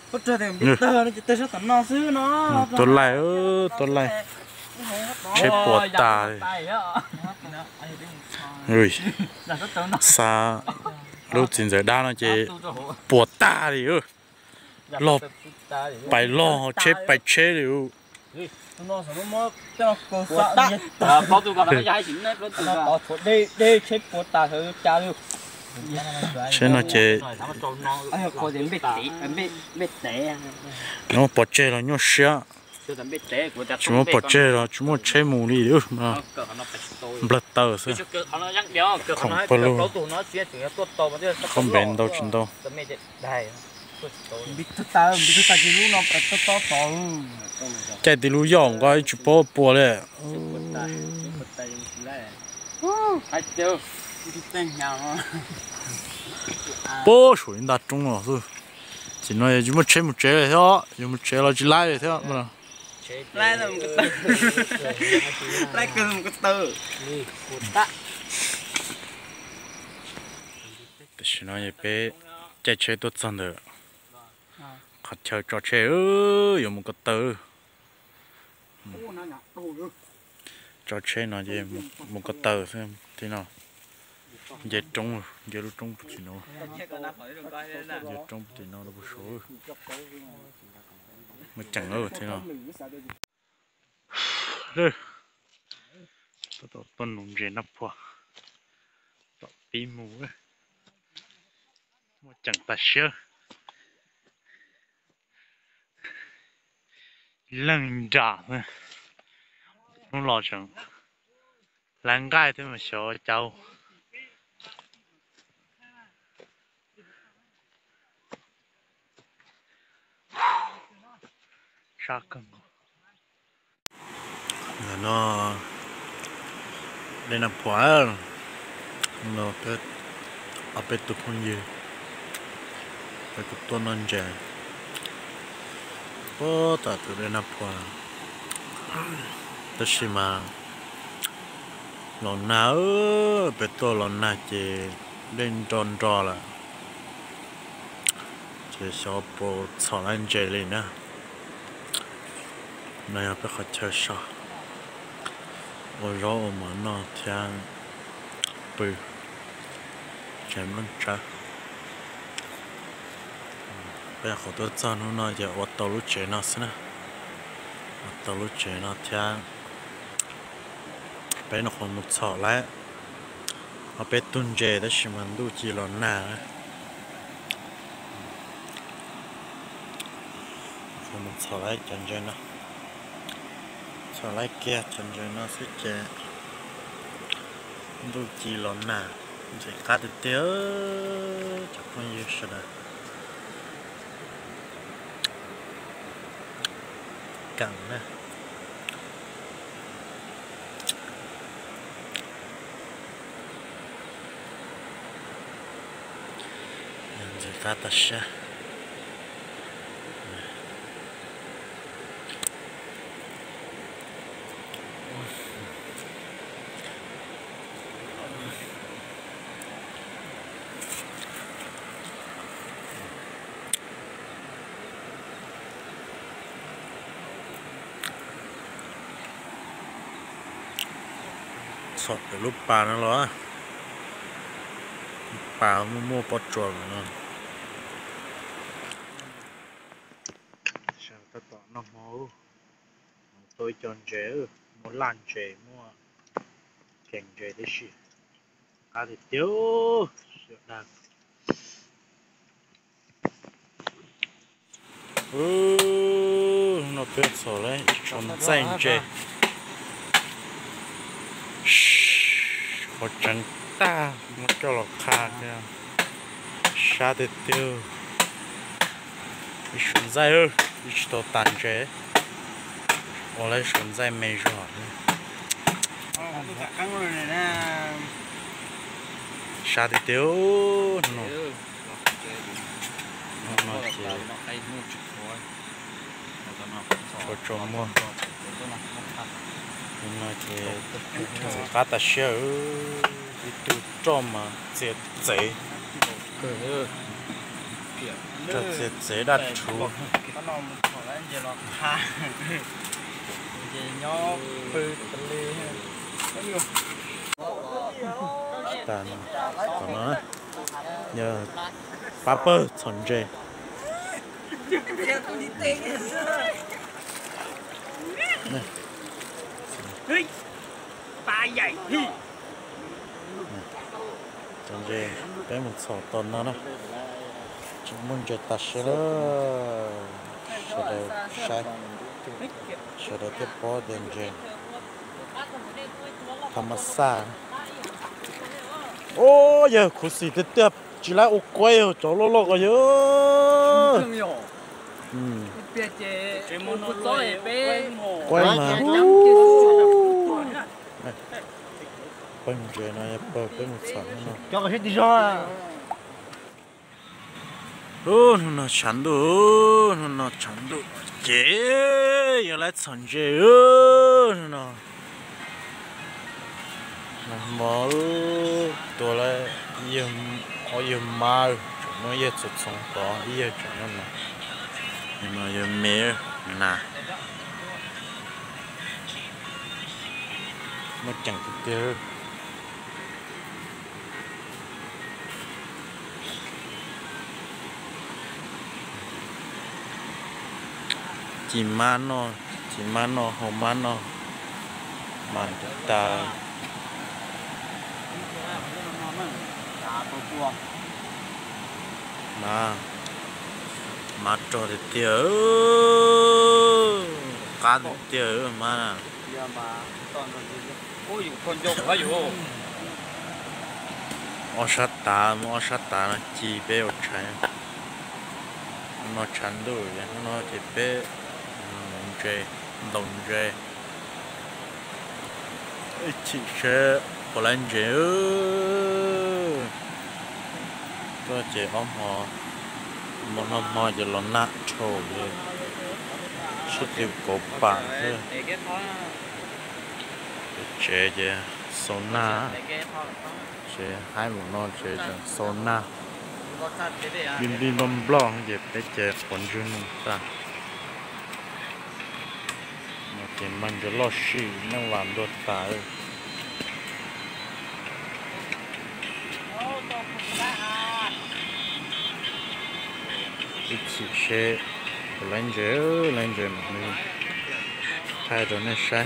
có chơi thì biết tơ nó chỉ tơ sao tận nó xứ nó tôi lại tôi lại chết bột tà rồi xa lúc chính giờ đa nó chỉ bột tà đi lo bài lo chết bài chết đi nó sao nó cho cô sợ nhất bao tụ còn nó giải chính đấy bao tụ nó đi chết bột tà thử cha luôn thế nó chỉ có điểm biết tí biết té nó bột chết là nhớ xía chúng nó bột chết là chúng nó chết mù đi được mà bật tờ sao không bao lâu không bền đâu chuyện đâu biết ta chỉ lúc nó to chạy đi lú yong coi chụp bò đấy bò suy đã trúng rồi thôi chỉ nói chúng nó chơi một chơi này thôi chúng nó chơi là chỉ lái này thôi mà lái là một cái lái cứ một cái từ chỉ nói về chạy chơi tốt hơn được khát chơi trò chơi dùng một cái từ trò chơi nó gì một cái từ xem thế nào giờ trúng giờ lúc trúng thì nó giờ trúng thì nó là một số mà chẳng ở thế nào rồi tôi tuần nông dân nắp hoa tôi bí mù ấy mà chẳng ta sơ lần trả thôi nó lo chẳng lần gai thôi mà sợ cháu sao cưng nó đây là phá nó cái ở bên tụi con gì cái tụi non trẻ có tại tụi đây là phá tất nhiên mà lần nào bên tôi lần nào chỉ lên tròn trò là chỉ số bộ sáu anh trẻ lên nè này là phải chơi sao rồi mà nó theo bự chém lưng trái bây giờ tôi cho nó giờ ở tàu lúa chế nó xí nè tàu lúa chế nó theo bây nó còn một sọ lại ở bên tuần chế đó chỉ mình đủ chỉ là nà còn một sọ lại chân chân nó sọ lại kia chân chân nó sẽ chế đủ chỉ là nà chỉ cắt được tiêu chắc không nhiều sự đấy cẳng nè chỉ cắt được xe sọt cái lúc bà nó lo bà mua bọt chuột nữa sao ta tỏ nó máu tôi chọn chế mua lan chế mua kèn chế đấy xí thì tiêu sữa đặc nó biết rồi đấy chọn danh chế một trắng ta một cái lọ khá kia xa để tiêu đi xuống dây ư đi cho tàn chế ở lại xuống dây mày rồi xa để tiêu nó có cho mua nó thì cá ta sữa đi tu cho mà dễ dễ cho dễ đặt chú nó nằm khỏi anh giờ nó ha giờ nhó bự tê tàn còn nó nhờ Papa chọn dễ này ba dậy chọn dễ bé một sọ tuần nó chúng mìnhจะตัดเชื้อใช่เชื้อที่พอเดินเจนธรรมศาสตร์โอ้ยคุณสิเตี้ยจีไรโอ้กวยจอลลก็เยอะกวยมาเป็นเจนอะไรเปิดเป็นหมดสองเนาะ cho cái hết đi rồi nó chán đủ nó chán đủ chế giờ lại chán chế nó màตัวละยังมาnóยังจุดสองต่อยังจุดนั่นนะยังมายังเมียน่ะมาจังตัวเดียวจีมันเนาะหอมมันเนาะมันตามาจอดเตี้ยการเตี้ยมาโอ้ยคนยกเขาอยู่อชัตตานะจีเป้อชัยnó chán đủ nó chỉ bé đồng dê chỉ sẽ bỏ lên dê có chỉ ông họ một năm họ chỉ lo nát trâu rồi số tiêu cổ bạc thôi chế số na chế hai một non chế số na bim blanc vậy để chế còn chưa nung ta mà chế mình cho lo xí nó làm đốt ta ít chỉ chế lên chế mình thay rồi nó sai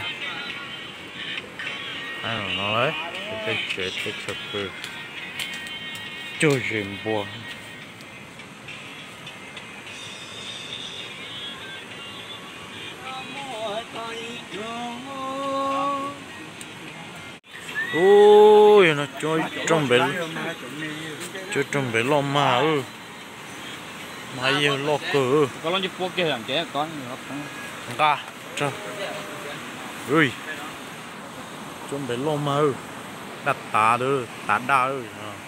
ai mà nói cái chế cái chụp bự chơi game bùa ôi nó chơi trong bể lo mà mà yêu lo cờ có lo chụp kia làm chế con ga cho ui trong bể lo mà đặt tá được tá đa ơi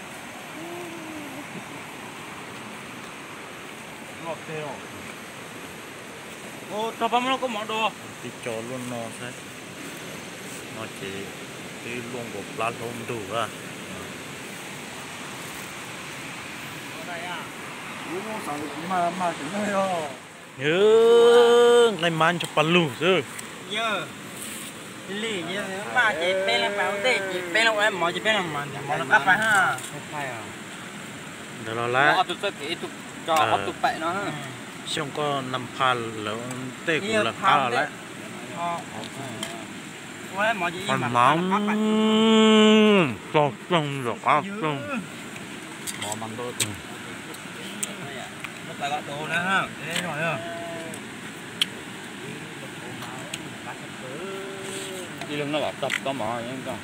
ô tao bấm nó có món đồ đi cho luôn nó thế nó chỉ đi luôn của plá lông đủ à mà chúng nó yo nhớ ngày mai cho palu chứ nhớ lì nhớ mà chỉ bên là bảo thế chỉ bên là em mọi chỉ bên là mà nó cắt phải ha phải à được rồi lá tụi tôi kỹ tụi cho tụi bậy nó xong có 5,000 แล้วเต้กูละค่าแล้วcòn mắm to trong được áp trong bỏ bằng đôi từng nó phải gọt đồ nữa ha thế rồi ha đi lưng nó lọt tập có mỏ vậy con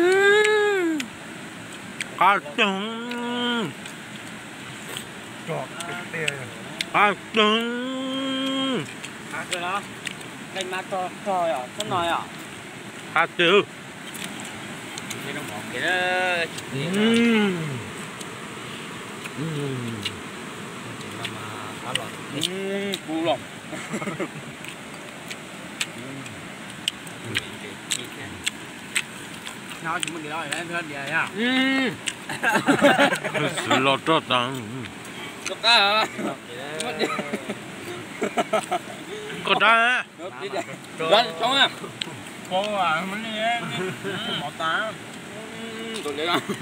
cá trứng chọt tê cá trứng cái đó cái má to à nó nói à cá trứng cái nó mỏng cái đó cú lỏng nó chỉ muốn cái đó để lên vậy nha sự lo cho tăng cho cá hả có đá Rồi, xong á. Cô à, mình đi nghe. Một tá. Tụi đi ăn.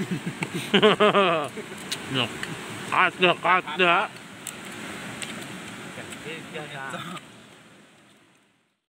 được được được